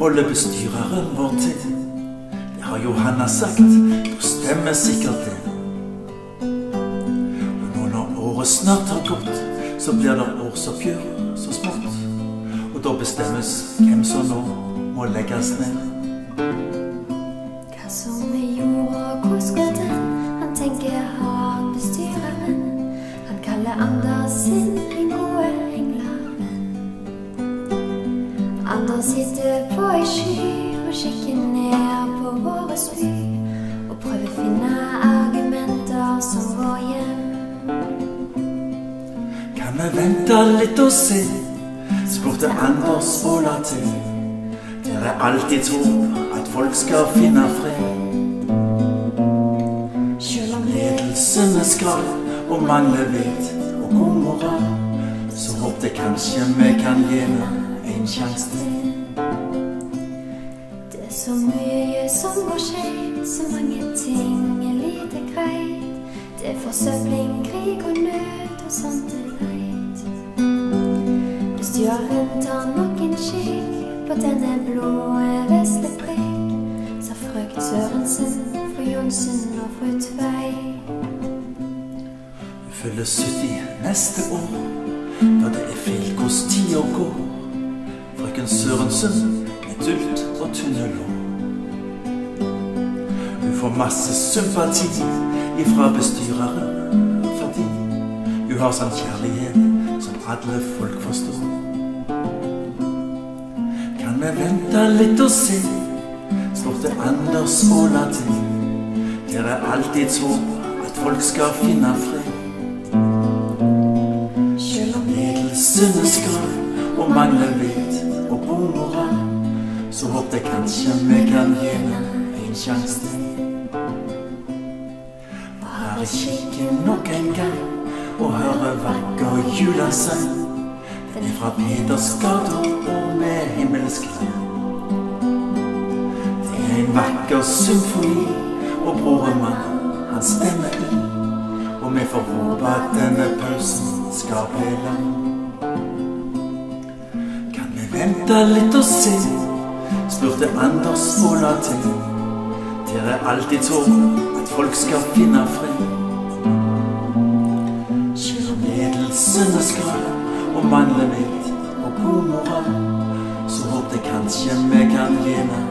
holde bestyreren vår til. Det har Johanna sagt, og stemmer sikkert det. Og nå når året snart har gått, så blir det årsoppgjør så smått. Og da bestemmes hvem som nå må legges ned. Hva som jorda, hvor skal den? Han tenker han bestyreren. Han kaller Anders sin en gode englaven. Anders sitter på en sky og kikker ned på våre by og prøver å finne argumenter som går hjem. Kan vi vente litt og se, spurte Anders og la til. Dere alltid tror at folk skal finne fred. Selv om ledelsen er skral og mangler vet og god moral, så håper jeg kanskje vi kan gi henne en sjanse til. Det er så mye som går skjevt, så mange ting er lite greit. Det er forsøpling, krig og nød og sånt er leit. Bestyreren tar nok en kikk på denne blå vesle prikk, sa frøken Sørensen, fru Johnsen og fru Tvei. Hun fyller 70 neste år, da det er feil hvordan tida går. Frøken Sørensen med dult og tynne lår. Hun får masse sympati ifra bestyreren, fordi hun har sånn kjærlighet som alle folk forstår. Kan vi vente litt og se, spurte Anders og la til. Dere alltid tror at folk skal finne fred. Selv om ledelsen er skral og mangler vet og god moral, så håper jeg kanskje vi kan gi henne en sjanse til. Bare kikke nok en gang og høre vakker julesang. Den er fra Petersgata og med himmelsk klang. Det er en vakker symfoni, og broremann han stemmer i. Og vi får håpe at denne pausen skal bli lang. Kan vi vente litt og se, spurte Anders og la til. Dere alltid tror at folk skal finne fred. Selv om ledelsen er skral og mangler vet og god moral, så håper jeg kanskje vi kan gi henne